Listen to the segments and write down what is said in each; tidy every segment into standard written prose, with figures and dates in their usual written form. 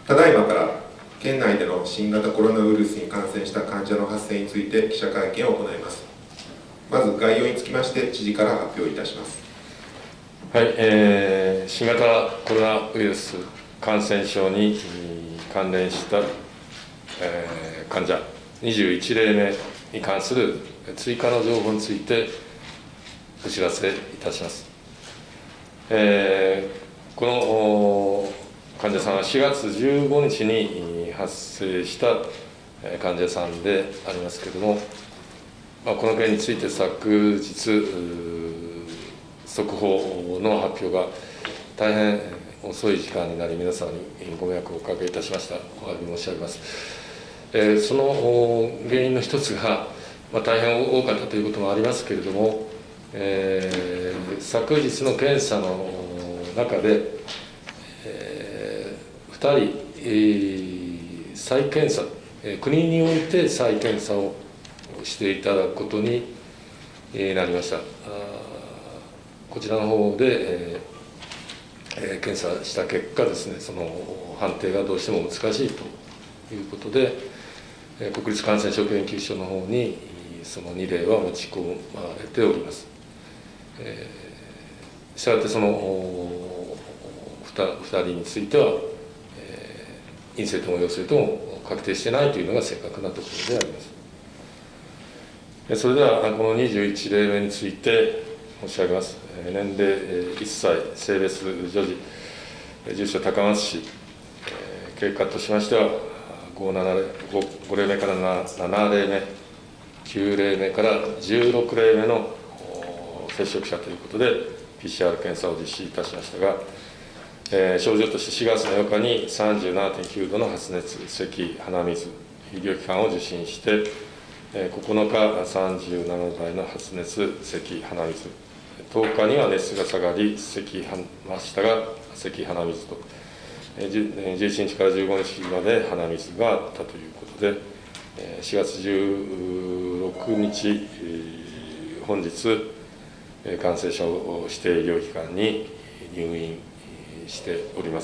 ただいまから県内での新型コロナウイルスに感染した患者の発生について記者会見を行います。まず概要につきまして知事から発表いたします。 はい、新型コロナウイルス感染症に関連した、患者21例目に関する追加の情報についてお知らせいたします。この患者さんは4月15日に発生した患者さんでありますけれども、この件について昨日、速報の発表が大変遅い時間になり、皆さんにご迷惑をおかけいたしました。お詫び申し上げます。その原因の一つが、大変多かったということもありますけれども、昨日の検査の中で、2人、再検査、国において再検査をしていただくことになりました。こちらの方で、検査した結果ですね、その判定がどうしても難しいということで、国立感染症研究所の方にその2例は持ち込まれております。したがってその2人については、陰性とも陽性とも確定してないというのが正確なところであります。それではこの21例目について申し上げます。年齢1歳、性別女児、住所高松市、経過としましては5例目から7例目、9例目から16例目の接触者ということで PCR 検査を実施いたしましたが、症状として4月の8日に 37.9 度の発熱、咳、鼻水、医療機関を受診して、9日37度の発熱、咳、鼻水、10日には熱が下がり、咳ましたが、咳、鼻水と、11日から15日まで鼻水があったということで、4月16日、本日、感染症指定医療機関に入院しております。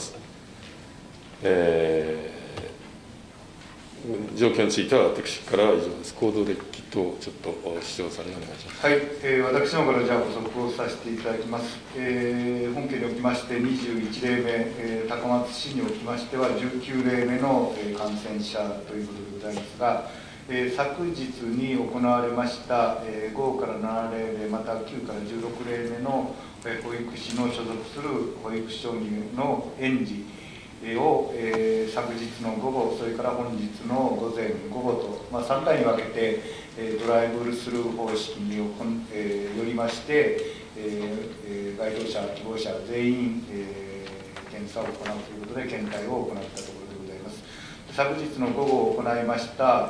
状況については私からは以上です。行動歴等ちょっと市長さんにお願いします。 はい、私の方からじゃあ補足をさせていただきます。本件におきまして21例目、高松市におきましては19例目の感染者ということでございますが、昨日に行われました5から7例目、また9から16例目の保育士の所属する保育所の園児を、昨日の午後、それから本日の午前、午後と、3回に分けて、ドライブスルー方式によりまして、該当者、希望者全員、検査を行うということで、検体を行ったところでございます。昨日の午後行いました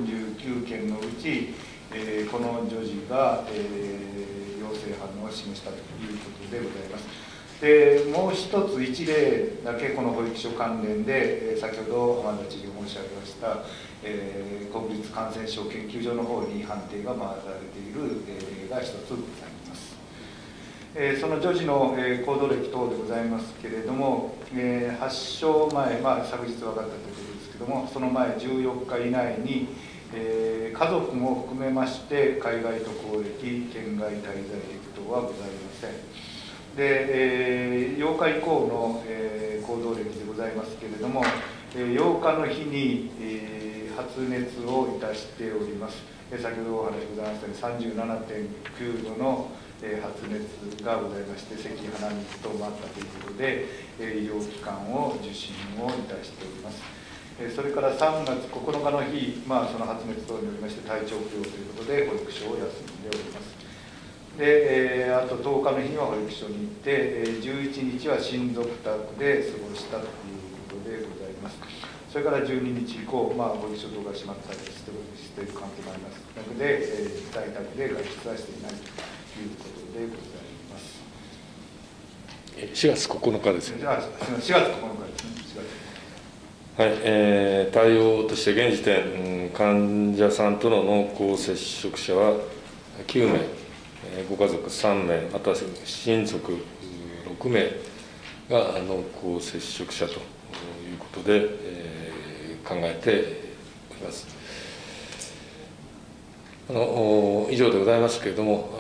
49件のうち、この女児が、陽性反応を示したということでございます。でもう一つ1例だけこの保育所関連で、先ほど浜田知事が申し上げました、国立感染症研究所の方に判定が回られている例が一つございます。その女児の行動歴等でございますけれども、発症前、昨日分かったということですけれども、その前14日以内に、家族も含めまして海外渡航歴、県外滞在歴等はございません。で、8日以降の、行動歴でございますけれども、8日の日に、発熱をいたしております。先ほどお話ございましたように 37.9 度の発熱がございまして、咳、鼻水等もあったということで、医療機関を受診をいたしております。それから3月9日の日、その発熱等によりまして体調不良ということで保育所を休んでおります。で、あと10日の日には保育所に行って、11日は親族宅で過ごしたということでございます。それから12日以降、保育所等が閉まったりしている関係もありますので、在宅で外出はしていないということでございます。 4月9日ですね。 4月9日ですね。 はい、対応として現時点、患者さんとの濃厚接触者は9名、ご家族3名、あとは親族6名が濃厚接触者というこことで、考えております。以上でございますけれども、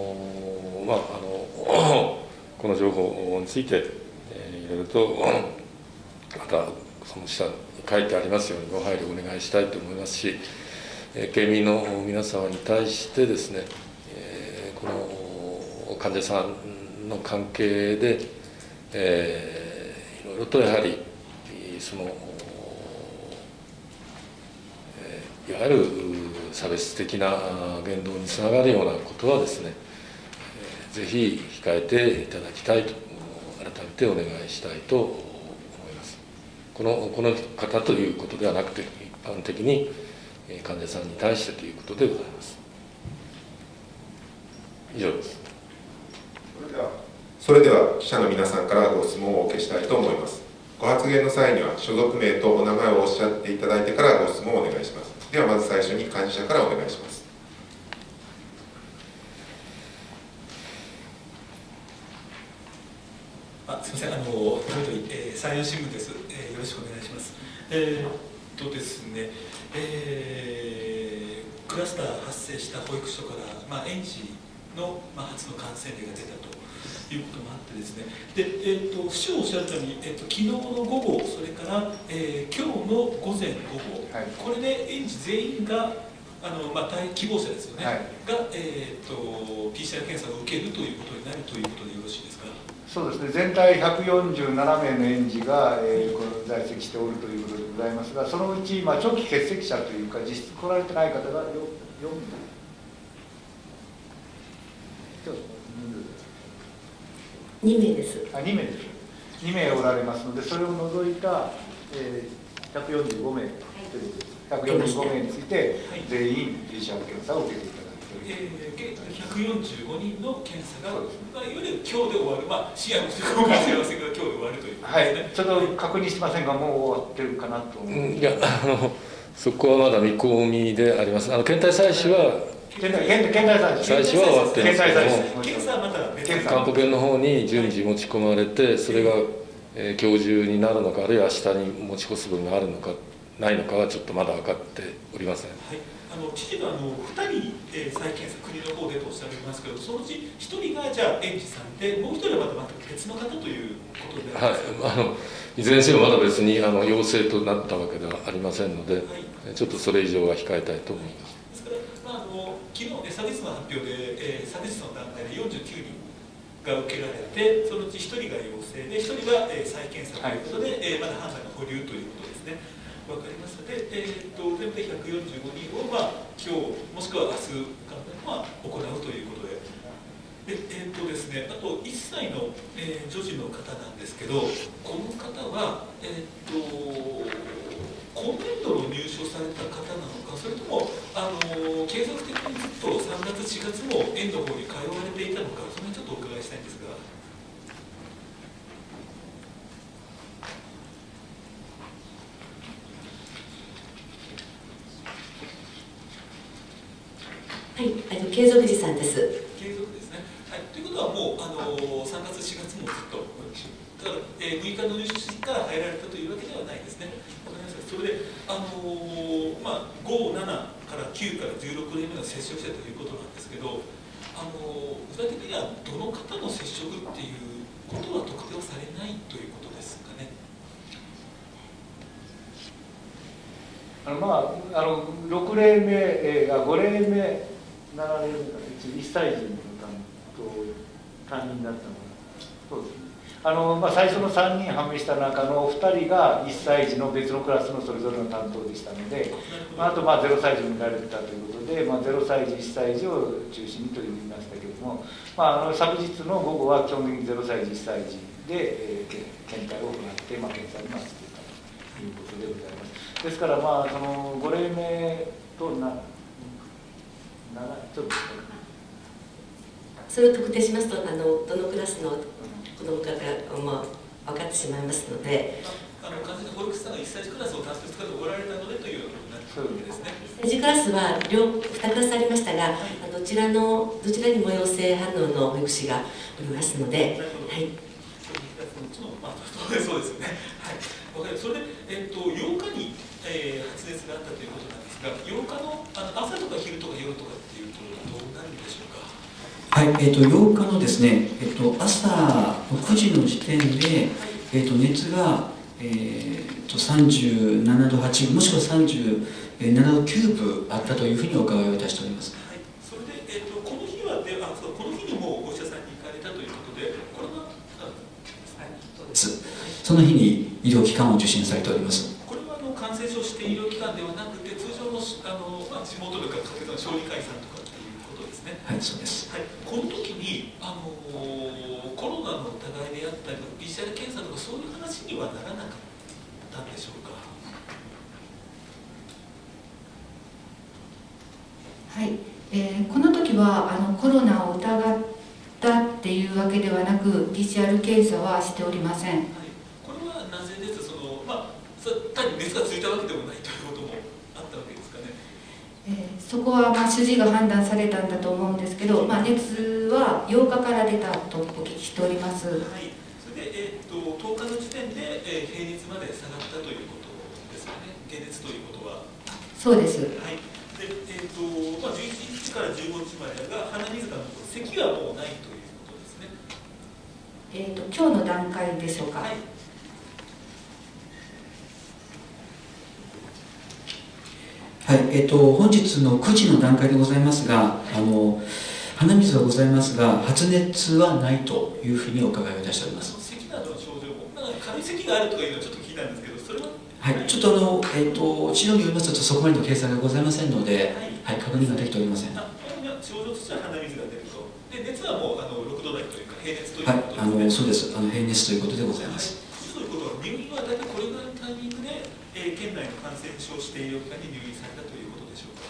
この情報について、いろいろとまたその下に書いてありますようにご配慮をお願いしたいと思いますし、県民の皆様に対してですね、この患者さんの関係で、いろいろとやはりそのいわゆる差別的な言動につながるようなことはですね、ぜひ控えていただきたいと改めてお願いしたいと思います。この方ということではなくて、一般的に患者さんに対してということでございます。以上です。 それでは記者の皆さんからご質問をお受けしたいと思います。ご発言の際には所属名とお名前をおっしゃっていただいてからご質問をお願いします。ではまず最初に幹事社からお願いします。 すみません、山陽新聞です。よろしくお願いします。ですね、クラスター発生した保育所から、園児の、初の感染例が出たということもあってですね、で、府省おっしゃるために、昨日の午後、それから、今日の午前午後、はい、これで園児全員が希望者ですよね、はい、が、PCR 検査を受けるということになるということでよろしいですか。 そうですね、全体147名の園児が、在籍しておるということでございますが、そのうち、長期欠席者というか、実質来られてない方が4 2名です。 2名です。2名おられますので、それを除いた、145名ということです。145名について、全員 PCR 検査を受けていただくという。 145人の検査が、いわゆる今日で終わる、試合の時間が幸せが今日で終わるということですね。 はい、ちょっと確認しませんが、もう終わってるかなと思います。 いや、そこはまだ見込みであります。検体採取は検体採取は終わってるんですけども、 検査はまた別韓国園の方に順次持ち込まれて、それが今日中になるのか、あるいは明日に持ち越す分があるのかないのかはちょっとまだ分かっておりません。 はい、知事は2人、再検査、国の方でとおっしゃいますけど、そのうち1人がじゃあ園児さんで、もう1人はまた別の方ということでありますか。 はい、いずれにせよまだ別に陽性となったわけではありませんので、はい、ちょっとそれ以上は控えたいと思います。 ですから、昨日ね、昨日の発表で、昨日の段階で49人が受けられて、そのうち1人が陽性で、1人は、再検査ということで、まだ判断が保留ということですね。わかりますので、全部で145人を、今日もしくは明日行うということで、ですね、あと1歳の、女児の方なんですけど、この方は、今年度の入所された方なのか、それとも継続的にずっと3月、4月も園の方に通われていたのか、その辺ちょっとお伺いしたいんですが。 はい、継続時さんです。 継続ですね。はい、ということはもう3月、4月もずっと、だから、6日の入所式から入られたというわけではないですね。わかりました。それで、5、7から9から16年目の接触者ということなんですけど、具体的にはどの方の接触っていうことは特定はされないということですかね。 6例目が5例目、7例目が1歳児の担任だったのそうですね。最初の3人判明した中の2人が1歳児の別のクラスのそれぞれの担当でしたので、あと0歳児も見られてたということで、0歳児、1歳児を中心にと言いましたけれども、昨日の午後は基本的に0歳児、1歳児で、検体を行って、検査に回していたということでございます。ですから、その5例目とちょっとそれを特定しますと、どのクラスの子どもかが分かってしまいますので、 保育士さんが1歳児クラスを担当しておられたのでということになるわけですね。 1歳児クラスは2クラスありましたが、どちらにも陽性反応の保育士がおりますので、はい。 そうですよね。はい。わかります。それで 8日に、発熱があったということなんですが、8日の、朝とか昼とか夜とかっていうと、どうなるんでしょうか。 はい、8日のですね、朝9時の時点で、熱が、37度8分、もしくは37度9分あったというふうにお伺いをいたしております。 はい、それで、この日はこの日にもお医者さんに行かれたということで、これは、 その日に医療機関を受診されております。 これは感染症指定医療機関ではなくて、通常の地元とか小児科医さんとかっていうことですね。 はい、そうです。 はい、この時にコロナの疑いであったり、PCR 検査とかそういう話にはならなかったんでしょうか。 はい、この時はコロナを疑ったっていうわけではなく PCR 検査はしておりません。はい、 これはなぜです。単に熱がついたわけでもないということもあったわけですかね。 そこは主治医が判断されたんだと思うんですけど、熱は8日から出たとお聞きしております。はい、 それで、10日の時点で、平熱まで下がったということですよね。解熱ということは。 そうです。 はい。で、11日から15日までが鼻水が残る、咳はもうないということですね。 今日の段階でしょうか。はい。 はい、本日の9時の段階でございますが、鼻水はございますが、発熱はないというふうにお伺いをいたしております。 咳などの症状も、軽い咳があるとかいうのはちょっと聞いたんですけど、それは。 はい、ちょっと治療によりますと、そこまでの計算がございませんので、はい、確認ができておりません。 症状としては鼻水が出ると、で熱はもう6度台というか、平熱というはい、 ことですね。 そうです、平熱ということでございます。 ということは、入院は大体これぐらいのタイミングで、県内の感染症指定医療機関に入院されたということでしょうか。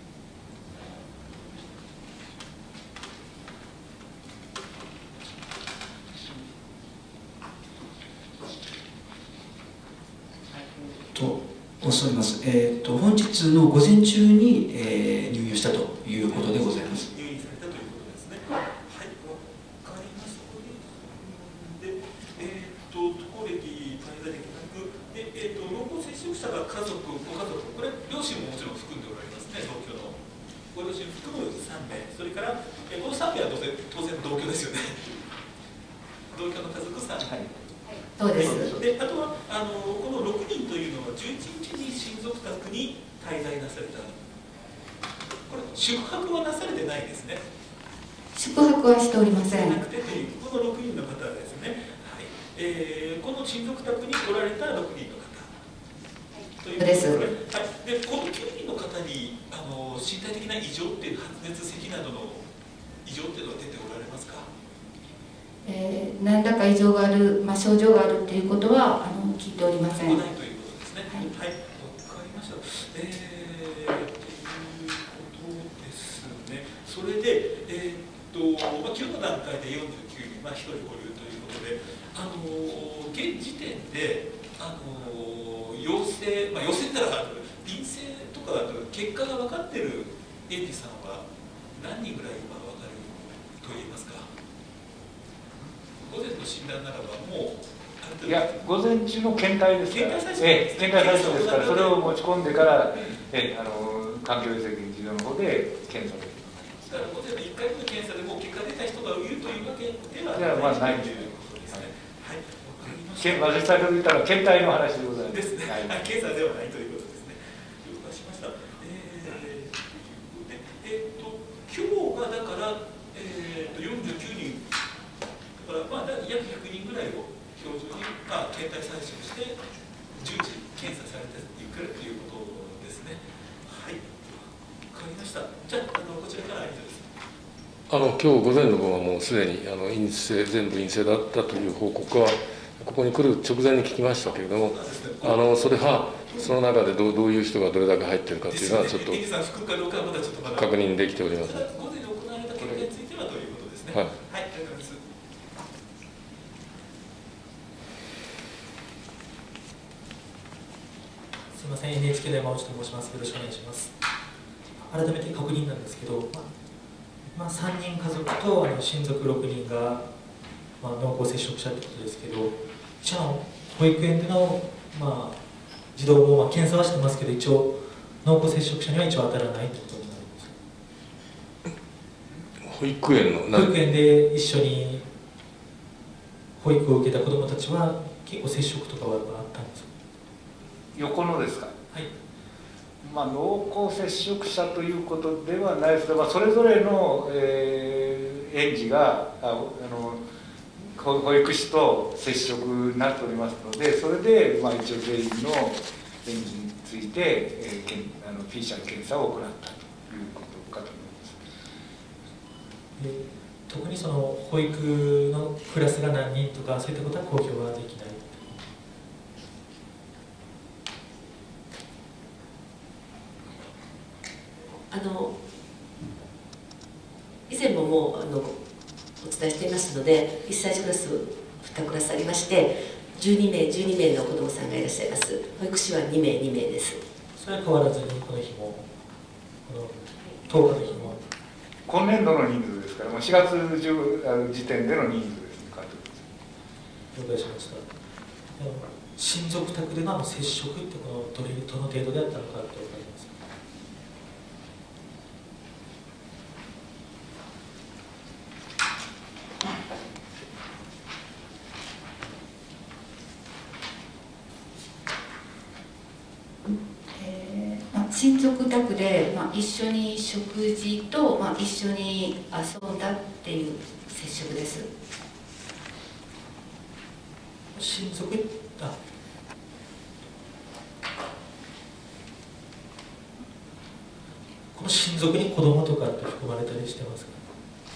おっしゃいます。本日の午前中に、入院したということでございます。 入院されたということですね。はい、わかりました。で、渡航歴滞在歴なく、で、濃厚接触者が家族、ご家族、これ両親ももちろん含んでおられますね。同居のご両親含む3名、それから、この3名は当然同居ですよね。同居の家族3名。はい、 そうです。 で、あとはこの6人というのは11日に親族宅に滞在なされた。これ宿泊はなされてないですね。 宿泊はしておりません。 なくてこの6人の方ですね。はい。この親族宅に来られた6人の方。ということです。はい。で、この9人の方に身体的な異常っていう発熱咳などの異常っていうのは出ておられますか。 何らか異常がある、症状があるということは聞いておりません。 ないということですね。はい、わかりました。ということですね。それで、今日の段階で49人、1人保留ということで、現時点で陽性、陽性なら陰性とか結果が分かっている園児さんは何人ぐらい今分かると言いますか。午前の診断ならばもういや、午前中の検体ですから、検体最初ですから、それを持ち込んでから、環境衛生研究所の方で検査できます。 だから午前の1回目の検査でもう結果出た人がいるというわけではないということですね。はい、わかりました。 先ほど言ったのは検体の話でございます。 ですね。はい、検査ではないということですね。了解しました。今日がだから、49人。約100人ぐらいを標準に、検体採取して順次検査されていくということですね。はい、わかりました。じゃあ、こちらからは以上です。 今日午前の分はもうすでに全部陰性だったという報告はここに来る直前に聞きましたけれども、それはその中でどういう人がどれだけ入っているかというのはちょっと確認できておりません。 午前に行われた結果についてはということですね。 はい、 はい、ありがとうございます。 すみません、NHK の山内と申します。よろしくお願いします。改めて確認なんですけど、3人家族と親族6人が、濃厚接触者ということですけど、保育園での、 児童も検査はしてますけど、一応濃厚接触者には一応当たらないということになります。 保育園の保育園で一緒に保育を受けた子どもたちは結構接触とかはあったんですか？ 横のですか？ はい。 濃厚接触者ということではないですが、それぞれの、園児が保育士と接触になっておりますので、それで、一応全員の園児について、PCR 検査を行ったということかと思います。 特にその保育のクラスが何人とかそういったことは公表はできない。 以前もお伝えしていますので、1歳児クラス2クラスありまして、12名の子どもさんがいらっしゃいます。保育士は2名です。 それは変わらずにこの日もこの10日の日も今年度の人数ですから、4月時点での人数ですね。 了解しました。親族宅での接触ってどの程度であったのかって分かりますか？ 親族宅で、一緒に食事と、一緒に遊んだっていう接触です。 親族この親族に子供とかって含まれたりしてますか？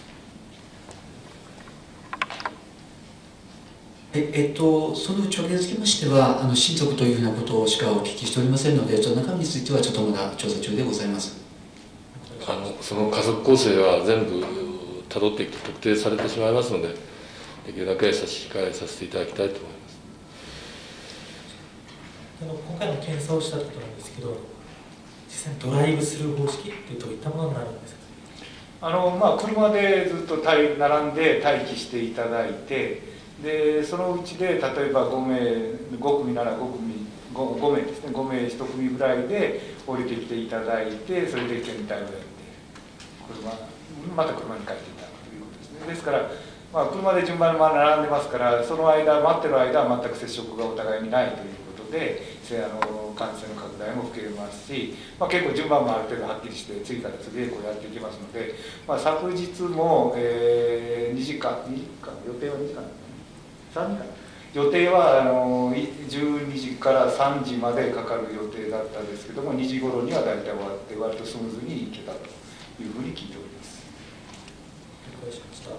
その内訳につきましては、親族というふうなことしかお聞きしておりませんので、その中身についてはちょっとまだ調査中でございます。 その家族構成は全部たどっていくと特定されてしまいますので、できるだけ差し控えさせていただきたいと思います。 今回の検査をしたことなんですけど、実際にドライブスルー方式ってどういったものになるんですか？ 車でずっと並んで待機していただいて、でそのうちで例えば5組なら5名ですね、5名1組ぐらいで降りてきていただいて、それで検体をやってまた車に帰っていただくということですね。ですから、車で順番に並んでますから、その待ってる間は全く接触がお互いにないということで、感染の拡大も受けますし、結構順番もある程度はっきりして次から次へやっていきますので、昨日も、2時間予定は2時間3時間予定は12時から3時までかかる予定だったんですけども、2時頃には大体終わって割とスムーズに行けたというふうに聞いております。 了解しました。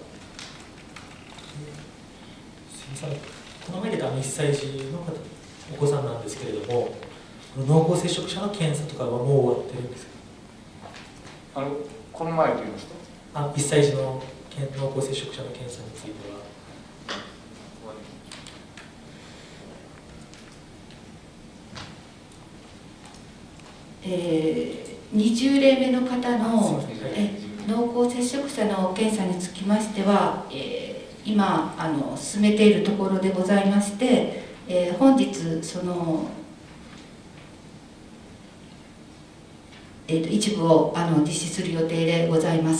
すみません、この前で1歳児の方、お子さんなんですけれども、濃厚接触者の検査とかはもう終わってるんですか？ この前と言いますと 1歳児の濃厚接触者の検査については 20例目の方の濃厚接触者の検査につきましては、今進めているところでございまして、本日一部を実施する予定でございます。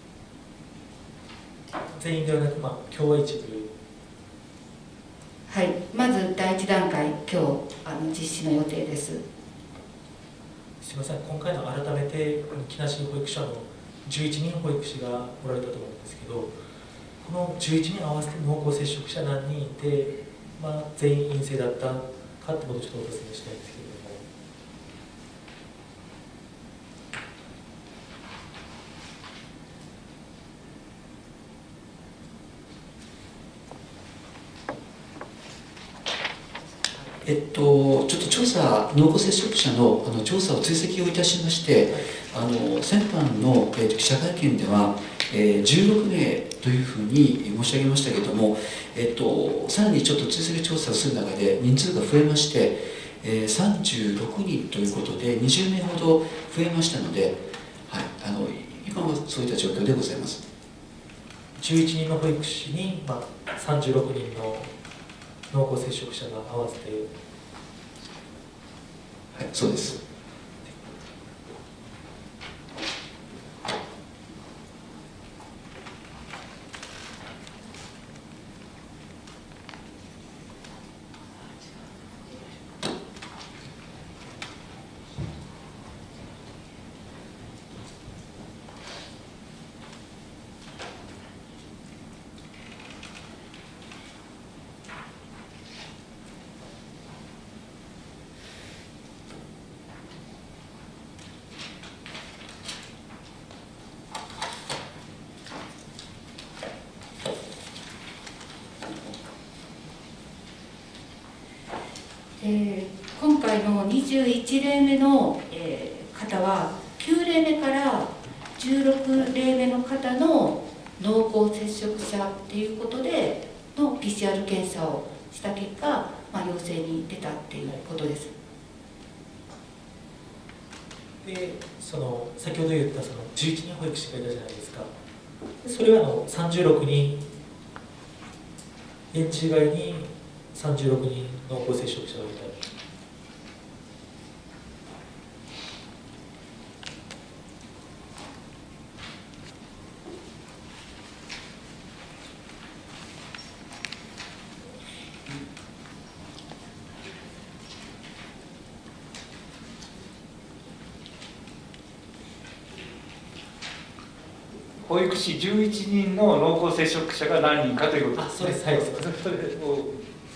全員ではなく、今日は一部。 はい、まず第1段階、今日実施の予定です。 すみません、今回の改めて木梨保育所の11人保育士がおられたと思うんですけど、この11人合わせて濃厚接触者何人いて、全員陰性だったかってことをちょっとお尋ねしたいんですけれども。 ちょっと濃厚接触者の調査を追跡をいたしまして、先般の、記者会見では、16名というふうに申し上げましたけれども、さらにちょっと追跡調査をする中で人数が増えまして、36人ということで20名ほど増えましたので、はい、今はそういった状況でございます。 11人の保育士に、36人の濃厚接触者が合わせてそうです。 今回の21例目の、方は9例目から16例目の方の濃厚接触者ということでの PCR 検査をした結果、陽性に出たっていうことです。 で先ほど言った11人保育士がいたじゃないですか。それは36人園児以外に36人濃厚接触者がいた。 保育士11人の濃厚接触者が何人かということですね。 そうです。はい。 それを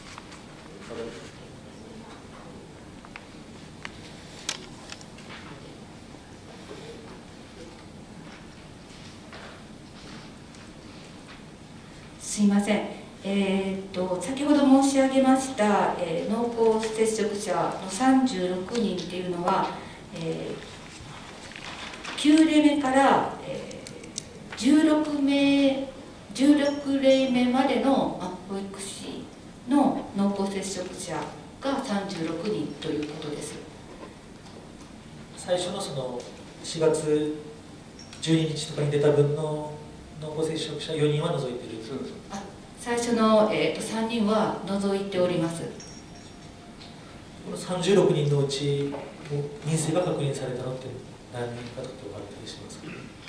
すいません。先ほど申し上げました、濃厚接触者の36人っていうのは、9例目から、16例目までの保育士の濃厚接触者が36人ということです。 最初の4月12日とかに出た分の濃厚接触者4人は除いている。 最初の、3人は除いております。 この36人のうち陰性が確認されたのって何人かと分かったりしますか？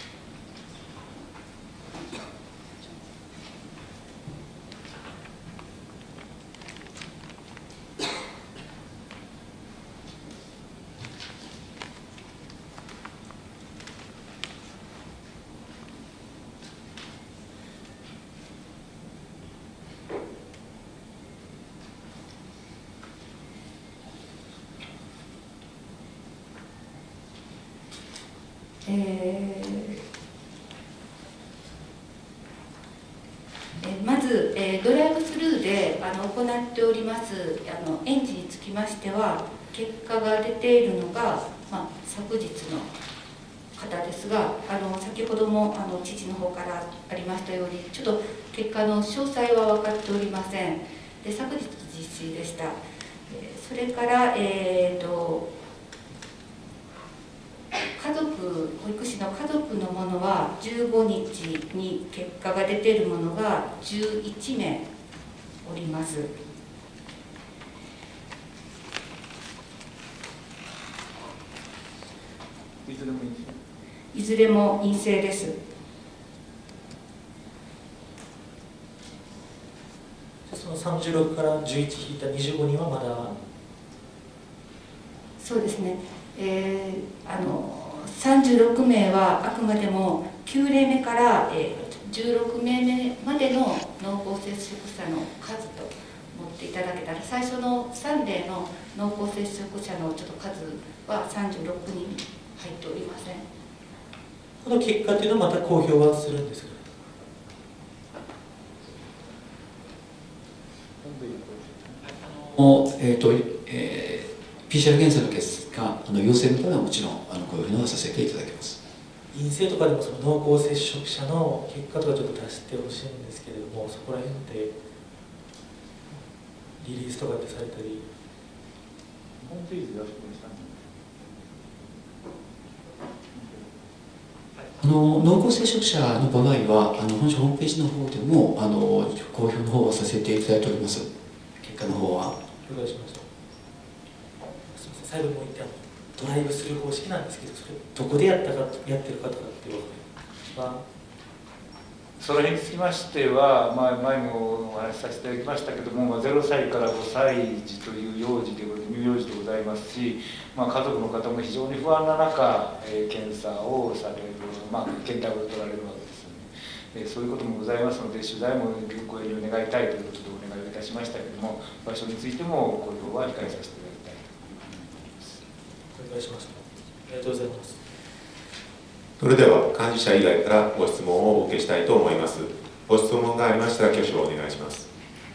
まず、ドライブスルーで行っております園児につきましては結果が出ているのが、昨日の方ですが、先ほども知事の方からありましたようにちょっと結果の詳細は分かっておりません。で、昨日実施でした。それから保育士の家族のものは15日に結果が出ているものが11名おります。いずれも陰性です。 その36から11引いた25人はまだ。 そうですね。36名はあくまでも9例目から16名目までの濃厚接触者の数と持っていただけたら、最初の3例の濃厚接触者のちょっと数は36人入っておりません。 この結果というのはまた公表はするんですか？ PCR 検査の結果、陽性の場合はもちろんこういうのはさせていただきます。 陰性とかでも濃厚接触者の結果とかちょっと出してほしいんですけれども、そこら辺ってリリースとかってされたり。 ホームページで出してましたね。 濃厚接触者の場合は本ホームページの方でも公表の方をさせていただいております。結果の方は。 了解しました。 最後にも言ってドライブスルー方式なんですけど、それどこでやってる方かっていうのは。 それにつきましては、前もお話しさせていただきましたけども、0歳から5歳児という幼児で乳幼児でございますし、家族の方も非常に不安な中、検査をされる、検体を取られるわけですよね。そういうこともございますので、取材もご遠慮願いたいということでお願いをいたしましたけれども、場所についてもご要望は控えさせていただきたいというふうに思います。 お願いします。ありがとうございます。 それでは幹事社以外からご質問をお受けしたいと思います。ご質問がありましたら挙手をお願いします。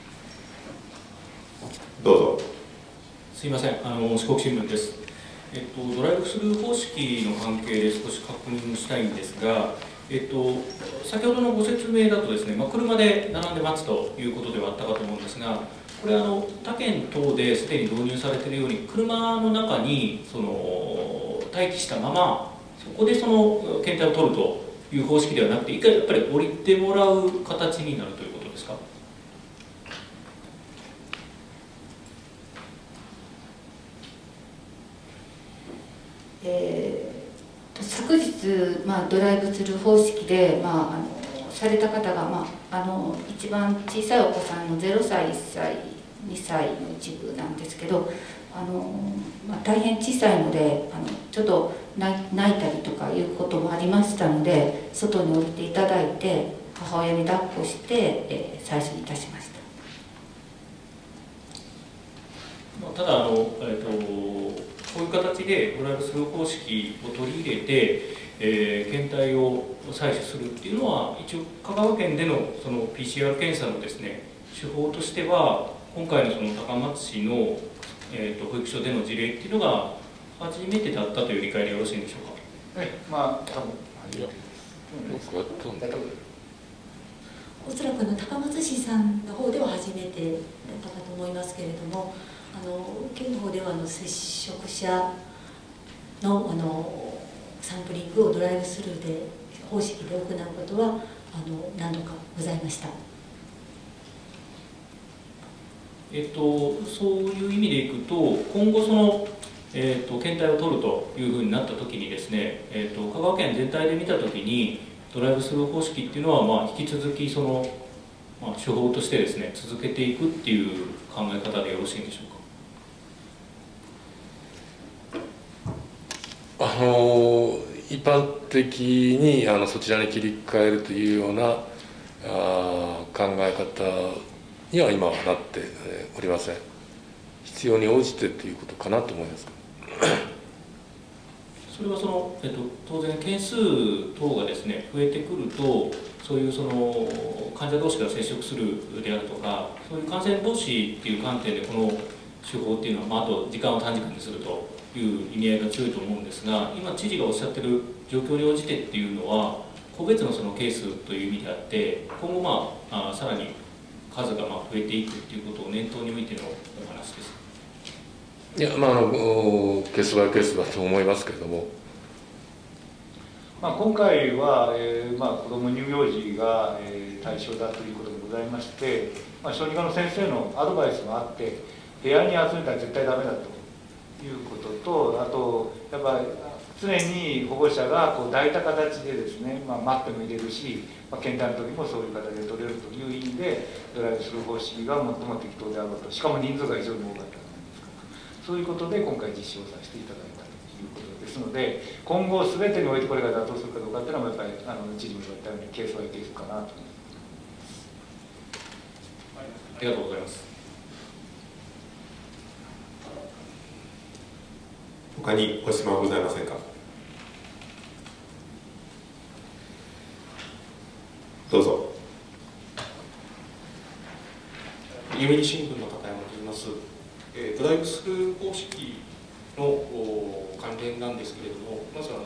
どうぞ。 すいません、四国新聞です。ドライブスルー方式の関係で少し確認したいんですが、先ほどのご説明だとですね、車で並んで待つということではあったかと思うんですが、これ他県等ですでに導入されているように、車の中に待機したままそこでその検体を取るという方式ではなくて、一回やっぱり降りてもらう形になるということですか。 昨日、ドライブスルー方式で、された方が、一番小さいお子さんの0歳、1歳、2歳の一部なんですけど、大変小さいのでちょっと泣いたりとかいうこともありましたので、外に降りていただいて母親に抱っこして、採取いたしました。 ただこういう形でドライブスルー方式を取り入れて、検体を採取するっていうのは、一応香川県でのその PCR 検査のですね、手法としては今回のその高松市の保育所での事例っていうのが初めてだったという理解でよろしいんでしょうか。 多分おそらく高松市さんの方では初めてだったかと思いますけれども、県の方では接触者のサンプリングをドライブスルーで方式で行うことは何度かございました。 そういう意味でいくと、今後その、検体を取るというふうになったときにですね、香川県全体で見たときにドライブスルー方式っていうのは、引き続きその、手法としてですね続けていくっていう考え方でよろしいんでしょうか。 一般的にそちらに切り替えるというような考え方には今はなっておりません。必要に応じてということかなと思います。 それは当然件数等がですね増えてくると、そういう患者同士が接触するであるとか、そういう感染防止っていう観点でこの手法っていうのは、あと時間を短時間にするという意味合いが強いと思うんですが、今知事がおっしゃってる状況に応じてっていうのは個別のそのケースという意味であって、今後さらに数が増えていくっていうことを念頭に置いてのお話です。 いや、ケースバイケースだと思いますけれども、 今回は、子ども乳幼児が、対象だということでございまして、小児科の先生のアドバイスもあって、部屋に集めたら絶対ダメだということと、あとやっぱり常に保護者が抱いた形でですね、マットも入れるし、検体の時もそういう形で取れるという意味でドライブスルー方式が最も適当であろうと、しかも人数が非常に多かった。そういうことで今回実施をさせていただいたということですので、今後全てにおいてこれが妥当するかどうかというのはやっぱり知事も言われたようにケースバイケースかなと思います。 ありがとうございます。 他にご質問はございませんか。どうぞ。 読売新聞の片山と言います。ドライブスルー方式の関連なんですけれども、まず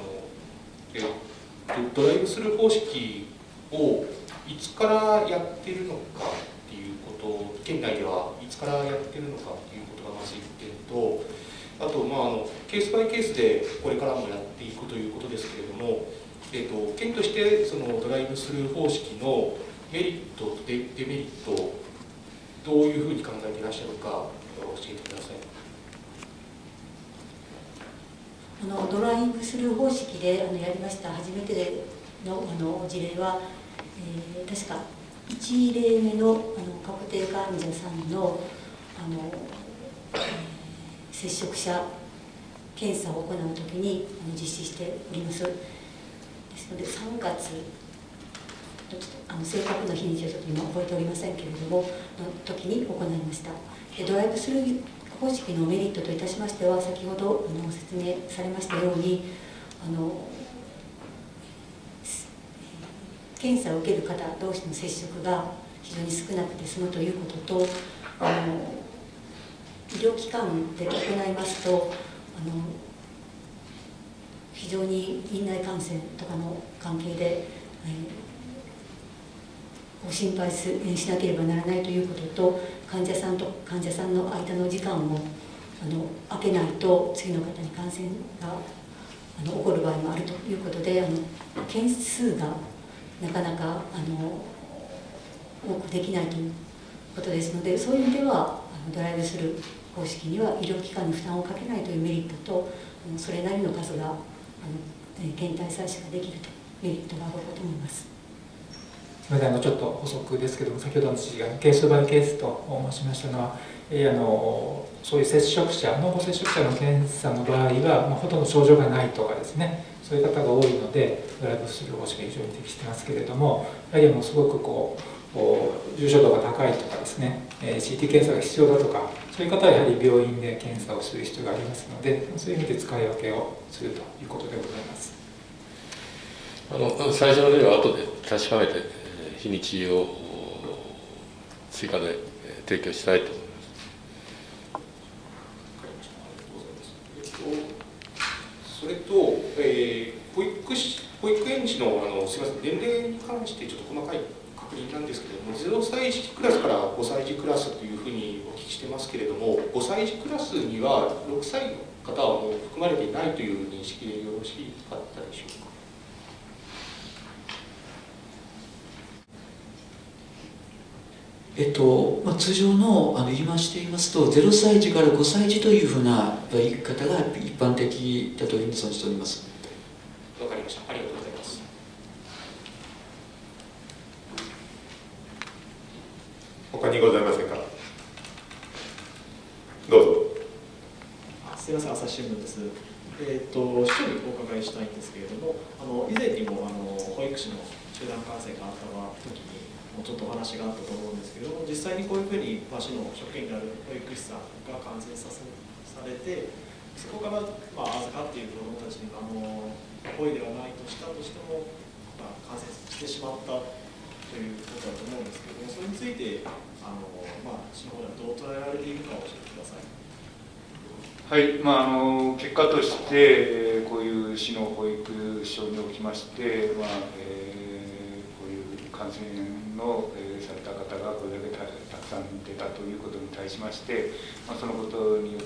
ドライブスルー方式をいつからやってるのかっていうこと、県内ではいつからやってるのかっていうことがまず1点と、あとケースバイケースでこれからもやっていくということですけれども、県としてそのドライブスルー方式のメリットとデメリットをどういうふうに考えていらっしゃるか教えてください。 ドライブスルー方式でやりました初めての事例は、確か1例目の確定患者さんの接触者検査を行うときに実施しております。ですので3月正確な日にちはちょっと今覚えておりませんけれどもの時に行いました。ドライブスルー方式のメリットといたしましては、先ほどご説明されましたように検査を受ける方同士の接触が非常に少なくて済むということと、医療機関で行いますと非常に院内感染とかの関係で、ご心配しなければならないということと、患者さんの間の時間を空けないと次の方に感染が起こる場合もあるということで、件数がなかなか多くできないということですので、そういう意味ではドライブスルー方式には医療機関に負担をかけないというメリットと、それなりの数が検体採取ができるというメリットがあるかと思います。 すみません、ちょっと補足ですけれども、先ほどの知事がケースバイケースと申しましたのは、そういう接触者、濃厚接触者の検査の場合は、ほとんど症状がないとかですね、そういう方が多いので、ドライブスルー方式が非常に適してますけれども、やはりすごく重症度が高いとかですね、CT 検査が必要だとか、そういう方はやはり病院で検査をする必要がありますので、そういう意味で使い分けをするということでございます。 最初の例は後で確かめて、日にちを追加で提供したいと思います。 それと、保育園児のすみません、年齢に関してちょっと細かい確認なんですけれども、0歳児クラスから5歳児クラスというふうにお聞きしてますけれども、5歳児クラスには6歳の方はもう含まれていないという認識でよろしかったでしょうか。 通常の言い回しで言いますと、0歳児から5歳児というふうな言い方が一般的だというふうに存じております。 わかりました。ありがとうございます。 他にございませんか。どうぞ。 すみません、朝日新聞です。市長にお伺いしたいんですけれども、以前にも保育士の集団感染があった時にちょっとお話があったと思うんですけども、実際にこういうふうに市の職員である保育士さんが感染されて、そこから預かっている子どもたちに故意ではないとしたとしても、感染してしまったということだと思うんですけども、それについて市の方ではどう捉えられているかを教えてください。 はい、結果として、こういう市の保育所におきまして、こういう感染の、された方がこれだけたくさん出たということに対しまして、そのことによって、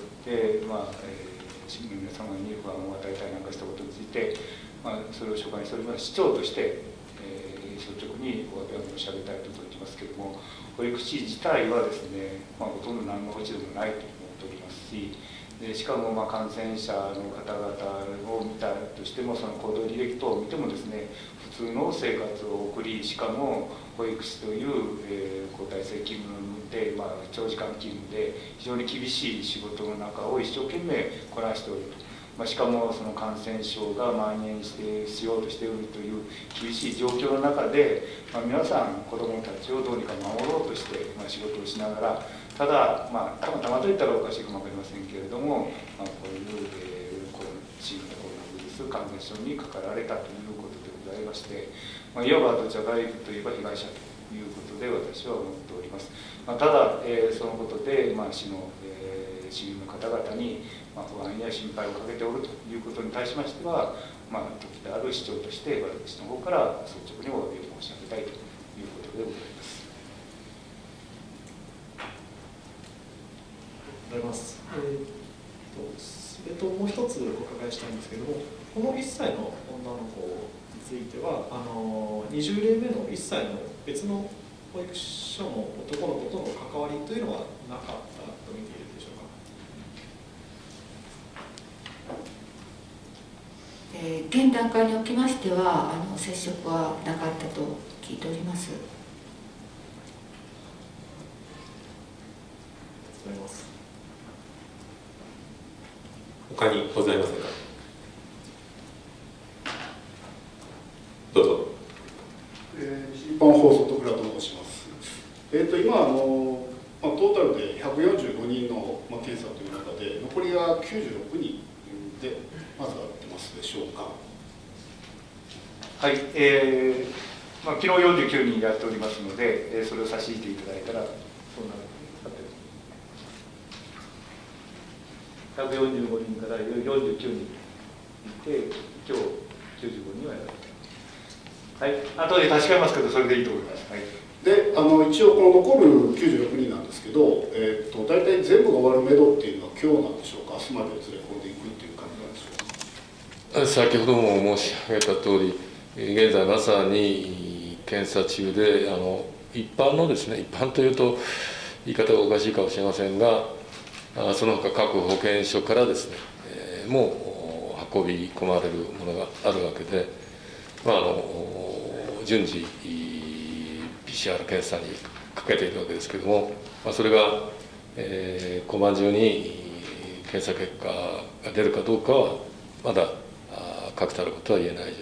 市民の皆様に不安を与えたりなんかしたことについて、それを所管しております市長として、率直にお詫びを申し上げたいと存じますけれども、保育士自体はですね、ほとんど何の落ち度もないと思っておりますし、しかも感染者の方々を見たとしても、その行動履歴等を見てもですね、普通の生活を送り、しかも保育士という交代制勤務で、長時間勤務で非常に厳しい仕事の中を一生懸命こなしておると、しかもその感染症が蔓延しようとしているという厳しい状況の中で、皆さん子どもたちをどうにか守ろうとして、仕事をしながら、ただ、たまたまといったらおかしいかも分かりませんけれども、こういう新型コロナウイルス感染症にかかられたということでございまして、いわばどちらかといえば被害者ということで私は思っております。ただ、そのことで、市の、市民の方々に、不安や心配をかけておるということに対しましては、時である市長として私の方から率直にお詫びを申し上げたいということでございます。 ありがとうございます。それともう一つお伺いしたいんですけれども、この1歳の女の子については20例目の1歳の別の保育所の男の子との関わりというのはなかったと見ているでしょうか。 現段階におきましては接触はなかったと聞いております。 他にございませんか。どうぞ。 一般放送徳倉と申します。今トータルで145人の、検査という中で残りが96人でまず合ってますでしょうか。 はい、昨日49人やっておりますので、それを差し引いていただいたらそうなる。145人から49人いて、今日95人はやられた。はい、後で確かめますけど、それでいいと思います。はい、 で一応、この残る96人なんですけど、大体全部が終わるめどっていうのは、今日なんでしょうか、明日まで連れ込んでいくっていう感じなんでしょうか。 先ほども申し上げた通り、現在まさに検査中で、一般のですね、一般というと言い方がおかしいかもしれませんが、その他各保健所からですね、もう運び込まれるものがあるわけで、順次 PCR 検査にかけているわけですけれども、それが、小判中に検査結果が出るかどうかはまだ確たることは言えない状況です。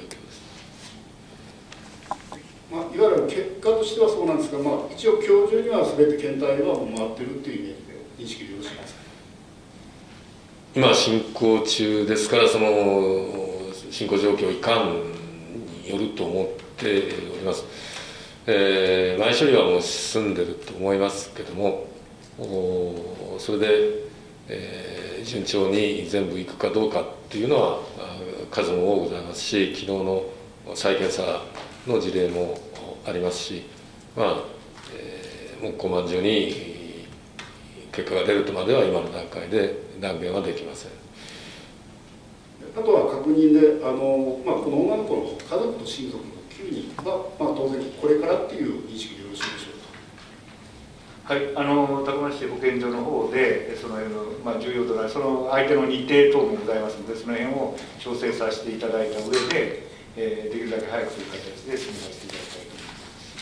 いわゆる結果としてはそうなんですが、一応今日中には全て検体はもう回ってるっていうイメージで認識でよろしいですか。 今進行中ですから、その進行状況いかんによると思っております。前処理はもう進んでると思いますけども、それで、順調に全部いくかどうかっていうのは数も多ございますし、昨日の再検査の事例もありますし、もう今晩中に結果が出るとまでは今の段階で断言はできません。 あとは確認で、この女の子の家族と親族の9人は、当然これからっていう認識でよろしいでしょうか。 はい、高松市保健所の方でその辺の、重要度なその相手の日程等もございますので、その辺を調整させていただいた上で、できるだけ早くという形で進めさせていただきたいと思います。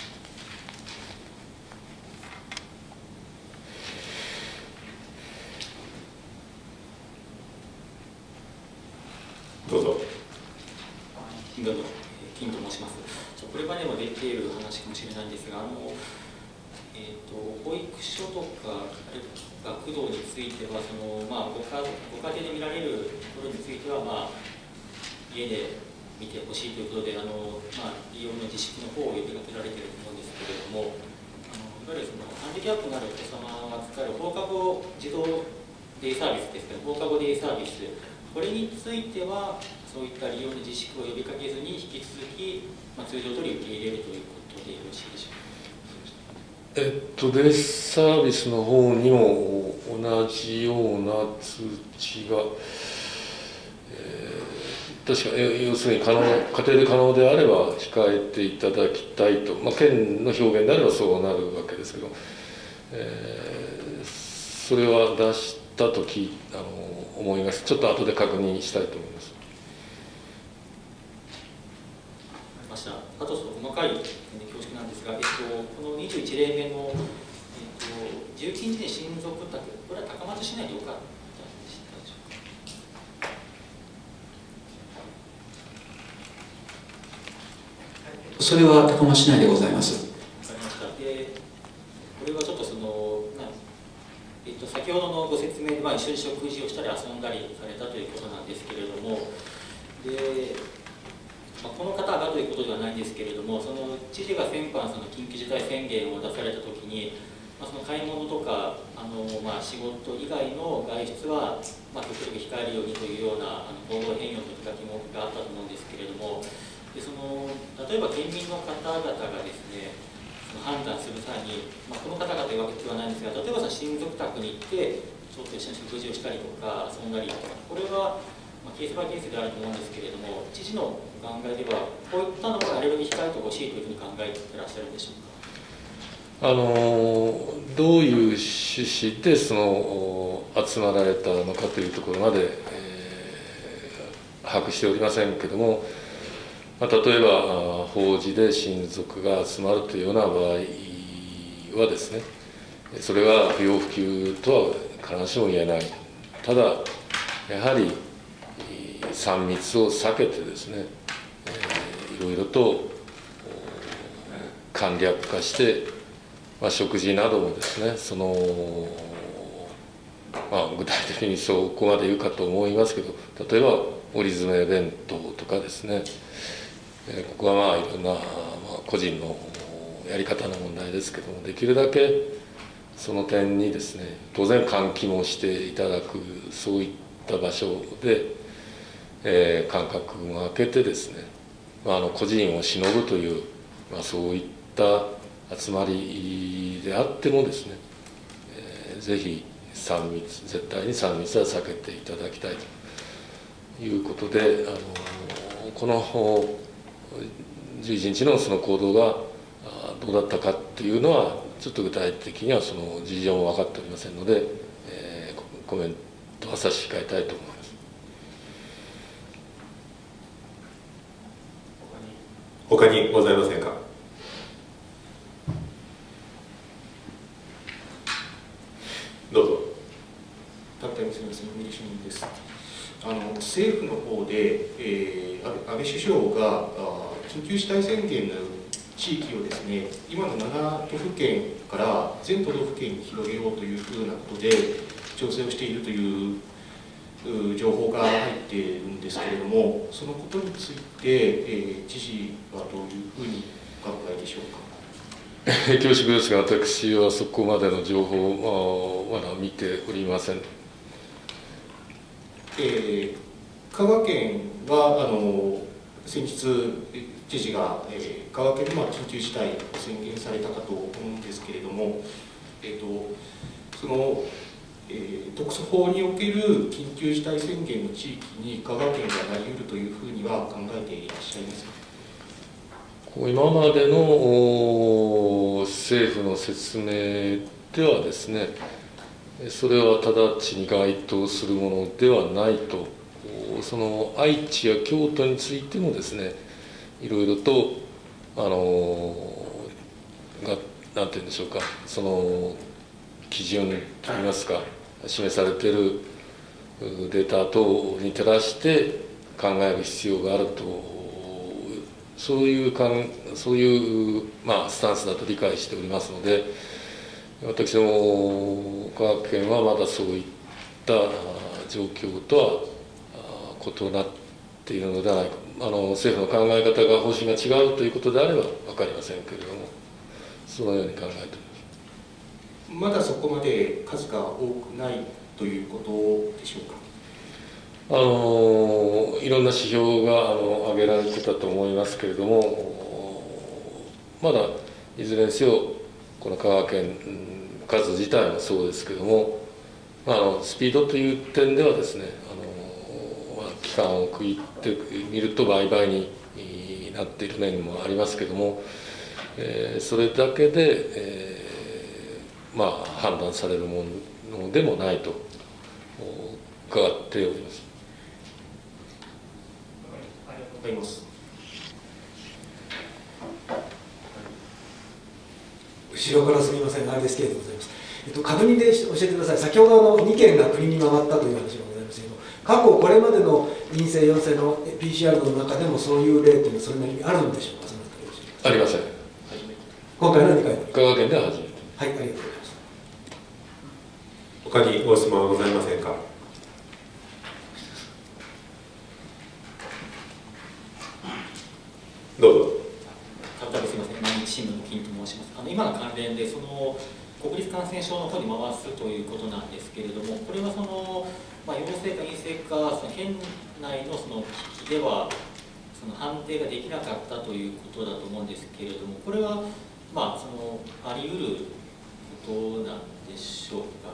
どうぞ。 金と申します。これまでも出ている話かもしれないんですが、保育所とか学童については、ご家庭で見られるところについては、家で見てほしいということで、利用の自粛の方を呼びかけられていると思うんですけれども、いわゆるハンディキャップのあるお子様が使える放課後児童デイサービスですけど、放課後デイサービス、これについては、そういった利用の自粛を呼びかけずに、引き続き、通常通り受け入れるということでよろしいでしょうか。 デイサービスの方にも同じような通知が、確か要するに家庭で可能であれば控えていただきたいと、県の表現であればそうなるわけですけど、それは出したと思います。ちょっと後で確認したいと思います。 あと細かい恐縮なんですが、この21例目の、19日に親族宅、これは高松市内でよかったでしたでしょうか。 それは高松市内でございます。 わかりました。で、これはちょっと先ほどのご説明で、一緒に食事をしたり遊んだりされたということなんですけれども、で、この方がということではないんですけれども、その知事が先般緊急事態宣言を出されたときに、その買い物とか仕事以外の外出は、極力控えるようにというような行動変容の呼びかけもがあったと思うんですけれども、で例えば県民の方々がですね、判断する際に、この方々というわけではないんですが、例えば親族宅に行ってちょっと一緒に食事をしたりとか遊んだりとか、これはケースバイケースであると思うんですけれども、知事の考えではこういったのもなるべく控えてほしいというふうに考えていらっしゃるんでしょうか。 どういう趣旨で集まられたのかというところまで、 把握しておりませんけども、例えば法事で親族が集まるというような場合はですね、それが不要不急とは必ずしも言えない。ただやはり3密を避けてですね、いろいろと簡略化して、食事などもですね、具体的にそこまで言うかと思いますけど、例えば折り詰め弁当とかですね、ここはいろんな、個人のやり方の問題ですけども、できるだけその点にですね、当然換気もしていただく、そういった場所で、間隔も空けてですね、個人をしのぶという、そういった集まりであってもですね、ぜひ絶対に3密は避けていただきたいということで、この11日のその行動がどうだったかというのは、ちょっと具体的にはその事情も分かっておりませんので、コメントは差し控えたいと思います。 他にございませんか。どうぞ。 たったすみません、ミリ主任です。政府の方で、安倍首相が緊急事態宣言の地域をですね、今の7都府県から全都道府県に広げようというふうなことで調整をしているという情報が入っているんですけれども、そのことについて、知事はどういうふうにお考えでしょうか。 恐縮ですが、私はそこまでの情報をまだ見ておりません。 香川県は先日、知事が、香川県で緊急事態を宣言されたかと思うんですけれども、その、特措法における緊急事態宣言の地域に香川県がなり得るというふうには考えていらっしゃいますか。 今までの政府の説明ではですね、それは直ちに該当するものではないと、その愛知や京都についてもですね、いろいろとなんて言うんでしょうか、その基準といいますか、示されているデータ等に照らして考える必要があると、そういうスタンスだと理解しておりますので、私も香川県はまだそういった状況とは異なっているのではないか、政府の考え方が方針が違うということであれば分かりませんけれども、そのように考えております。 まだそこまで数が多くないということでしょうか。 いろんな指標が挙げられてたと思いますけれども、まだいずれにせよこの香川県数自体もそうですけれども、スピードという点ではですね、期間を区切ってみると倍々になっている面もありますけれども、それだけで、判断されるものでもないと伺っております。 わかります。 後ろからすみません、RSK でございます。確認で教えてください。先ほど2件が国に回ったという話がございますけど、過去これまでの陰性陽性の PCR の中でもそういう例というのはそれなりにあるんでしょうか。 ありません。 今回の2回目。 香川県では初めて。 はい、ありがとうございます。 他にご質問はございませんか。どうぞ。 改めすみません、毎日新聞の金と申します。今の関連でその国立感染症の方に回すということなんですけれども、これはその、陽性か陰性かその県内のその機器ではその判定ができなかったということだと思うんですけれども、これはそのあり得ることなんでしょうか。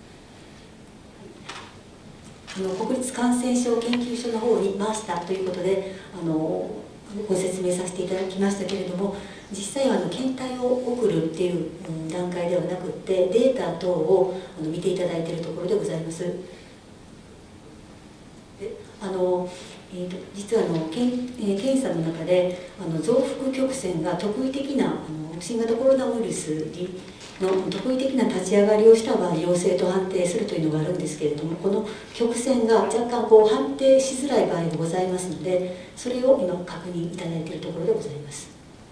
国立感染症研究所の方に回したということでご説明させていただきましたけれども、実際は検体を送るっていう段階ではなくてデータ等を見ていただいているところでございます。で実は検査の中で増幅曲線が特異的な新型コロナウイルスの特異的な立ち上がりをした場合陽性と判定するというのがあるんですけれども、この曲線が若干判定しづらい場合がございますので、それを今確認いただいているところでございます。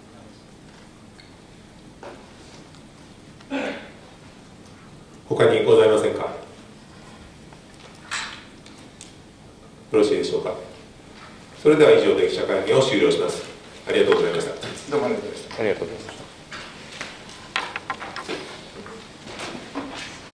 他にございませんか。よろしいでしょうか。それでは以上で記者会見を終了します。ありがとうございました。 どうもありがとうございました。 ありがとうございました。